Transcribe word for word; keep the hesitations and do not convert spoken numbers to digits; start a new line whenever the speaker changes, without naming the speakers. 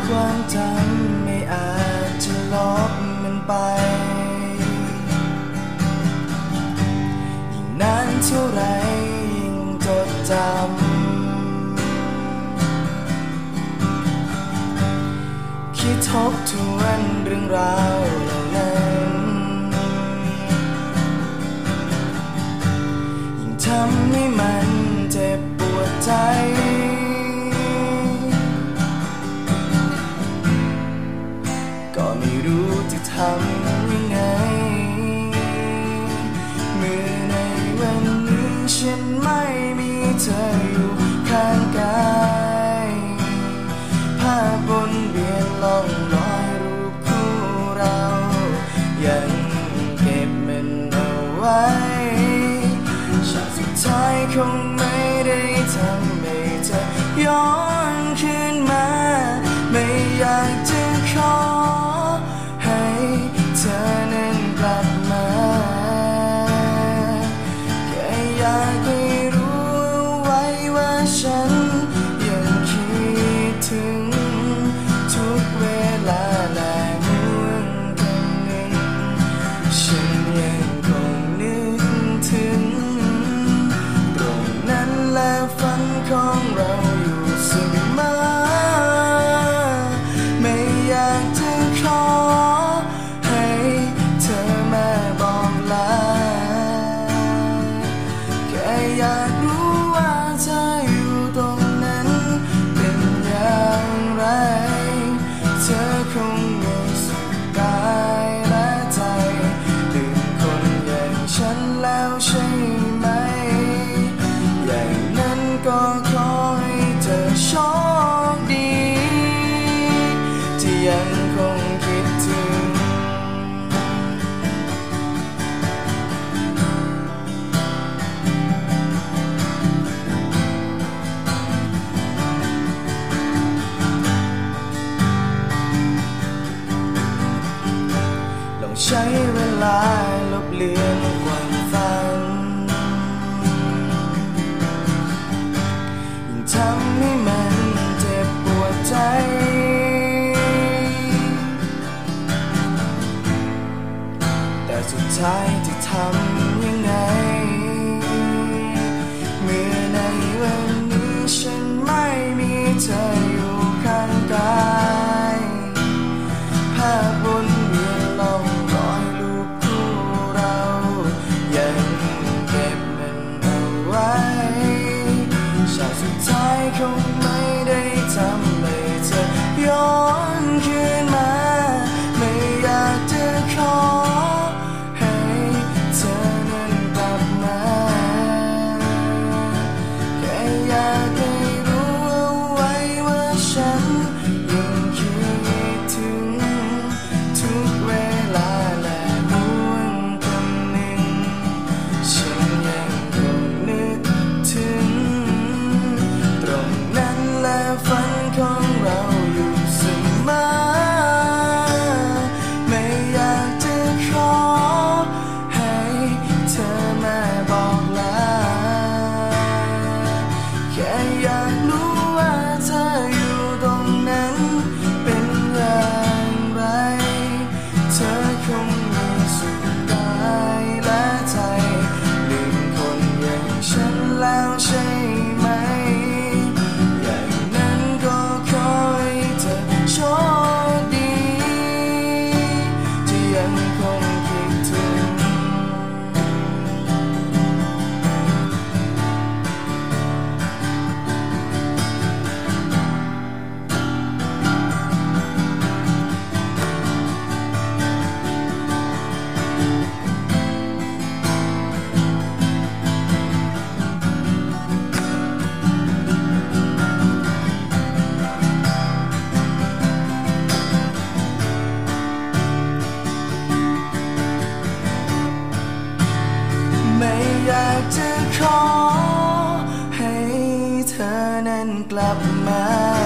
ความจำไม่อาจจะลบมันไปยิ่งนานเท่าไรยิ่งจดจำคิดทบทวนเรื่องราวเหล่านั้นยิ่งทำให้มันเจ็บปวดใจก็ไม่รู้จะทำยังไงเมื่อในวันนี้ฉันไม่มีเธออยู่ข้างกายภาพวนเวียนล่องลอยรูปคู่เรายังเก็บมันเอาไว้ชาติสุดท้ายคงไม่ได้ทำให้เธอย้อนคืนมาไม่อยากจะขอให้เธอนั้นกลับมาแค่อยากให้รู้ไว้ว่าฉันยังคิดถึงทุกเวลาและห่วงคำหนึ่งฉันยังคงนึกถึงตรงนั้นและฝันของเราอยู่เสมอไม่อยากจะขอให้เธอมาบอกลาแค่อยากรู้ว่าเธออยู่ตรงนั้นเป็นอย่างไรเธอคงมีสุขกายและใจลืมคนอย่างฉันแล้วใช่ไหมอย่างนั้นก็ขอให้เธอโชคดีที่ยังคงคิดถึงลองใช้เวลาลบเลือนความฝันยิ่งทำให้มันเจ็บปวดใจแต่สุดท้ายจะทำยังไงเมื่อในวันนี้ฉันไม่มีเธออยู่ข้างกายภาพวนเวียนล่องรอยรูปคู่เรายังเก็บมันเอาไว้ชาติสุดท้ายคงไม่ได้ทำให้เธอย้อนคืนมาไม่อยากจะขอให้เธอนั้นกลับมาแค่อยากให้รู้เอาไว้ว่าฉันยังคิดถึงทุกเวลาและห่วงคำหนึ่งฉันยังคงนึกถึงตรงนั้นและฝันของเราอยู่เสมอไม่อยากจะขอให้เธอมาบอกลาแค่อยากรู้ว่าเธออยู่ตรงนั้นเป็นอย่างไรเธอคงมีสุขกายและใจลืมคนอย่างฉันแล้วใช่ไหมอย่างนั้นก็ขอให้เธอโชคดีที่ยังคงคิดถึงไม่อยากจะขอให้เธอนั้นกลับมา